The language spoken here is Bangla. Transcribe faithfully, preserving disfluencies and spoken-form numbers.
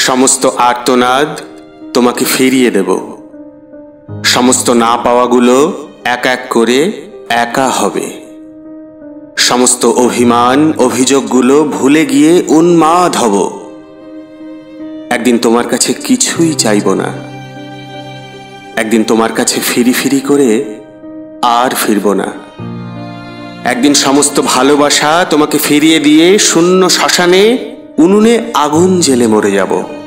সমস্ত আর্তনাদ তোমাকে ফিরিয়ে দেব। সমস্ত না পাওয়াগুলো এক এক করে একা হবে। সমস্ত অভিমান অভিযোগগুলো ভুলে গিয়ে উন্মাদ হব। একদিন তোমার কাছে কিছুই চাইব না। একদিন তোমার কাছে ফিরি ফিরি করে আর ফিরব না। একদিন সমস্ত ভালোবাসা তোমাকে ফিরিয়ে দিয়ে শূন্য শ্মশানে উনুনে আগুন জ্বেলে মরে যাব।